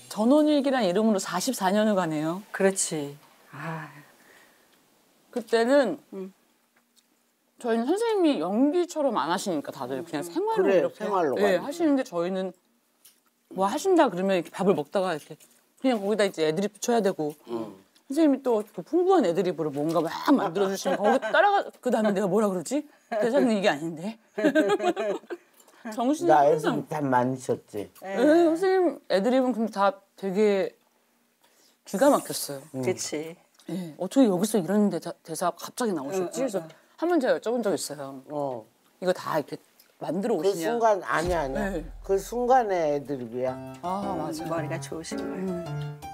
전원일기란 이름으로 44년을 가네요. 그렇지. 아. 그때는 저희는 선생님이 연기처럼 안 하시니까 다들 그냥 생활로 그래, 이렇게 생활로 하시는데 저희는 뭐 하신다 그러면 이렇게 밥을 먹다가 이렇게 그냥 거기다 이제 애드립 쳐야 되고 선생님이 또 그 풍부한 애드립으로 뭔가 막 만들어주시면 거기 따라가 그다음에 내가 뭐라 그러지? 대사는 이게 아닌데 정신이 나 항상 애들 다 많이 썼지. 네, 선생님 애드립은 근데 다 되게 기가 막혔어요. 그렇지. 네, 어떻게 여기서 이런 대사 갑자기 나오셨지? 그래서 한 번 제가 여쭤본 적 있어요. 이거 다 이렇게 만들어 그 오시냐? 순간 아니야. 네. 그 순간의 애드립이야. 아 맞아. 머리가 좋으신 거예요.